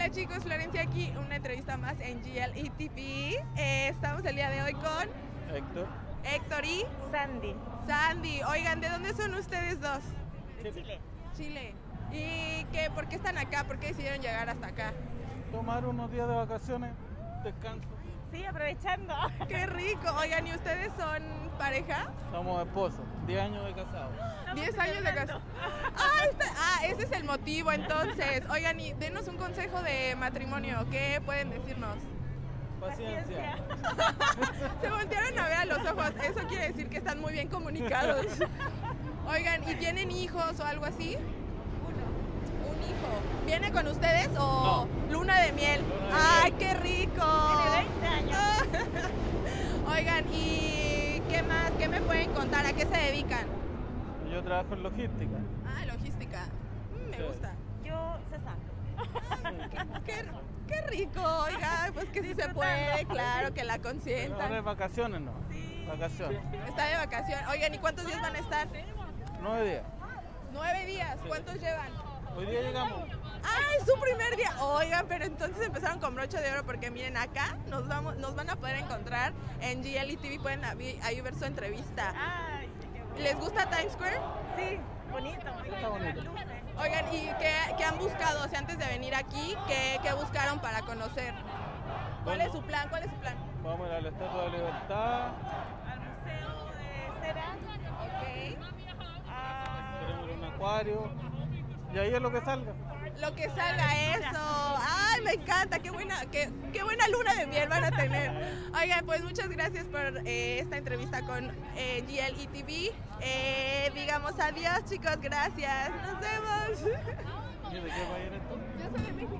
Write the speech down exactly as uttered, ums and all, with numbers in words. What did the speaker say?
Hola chicos, Florencia aquí, una entrevista más en G L E T V. Eh, estamos el día de hoy con Héctor. Héctor y Sandy. Sandy. Oigan, ¿de dónde son ustedes dos? De Chile. Chile. ¿Y qué, por qué están acá? ¿Por qué decidieron llegar hasta acá? Tomar unos días de vacaciones, descanso. Sí, aprovechando. ¡Qué rico! Oigan, ¿y ustedes son pareja? Somos esposos, diez años de casados. diez años de casa. Ah, este- ah, ese es el motivo entonces. Oigan, y denos un consejo de matrimonio. ¿Qué pueden decirnos? Paciencia. Se voltearon a ver a los ojos. Eso quiere decir que están muy bien comunicados. Oigan, ¿y tienen hijos o algo así? Uno. Un hijo. ¿Viene con ustedes o No. luna de miel? Luna de ¡Ay, miel. qué rico! Tiene veinte años. Oigan, ¿y qué más? ¿Qué me pueden contar? ¿A qué se dedican? Yo trabajo en logística. Ah, logística. Mm, me Sí. gusta. Yo cesanto. Qué, qué rico, oiga, pues que sí se puede, claro, que la Ahora consientan. es vacaciones, ¿no? Sí. Vacaciones. Está de vacación. Oigan, ¿y cuántos días van a estar? Nueve días. Nueve días. ¿Cuántos llevan? Hoy día llegamos. ¡Ah, es su primer día! Oigan, pero entonces empezaron con broche de oro porque miren, acá nos vamos, nos van a poder encontrar en G L E T V, pueden ahí ahí ver su entrevista. Ay, qué bueno. ¿Les gusta Times Square? Sí, bonito. Está bonito. Luces. Oigan, ¿y qué, qué han buscado? O sea, antes de venir aquí, ¿qué, qué buscaron para conocer? ¿Cuál es su plan? ¿Cuál es su plan? Vamos a ir a la Estatua de Libertad. Al Museo de Cera. Ok. a- Queremos ir a un acuario. Y ahí es lo que salga. Lo que salga eso. Ay, me encanta. Qué buena, qué, qué buena luna de miel van a tener. Oigan, pues muchas gracias por eh, esta entrevista con eh, G L E T V. Eh, digamos adiós, chicos. Gracias. Nos vemos. ¿Y de qué país eres tú? Yo soy de México.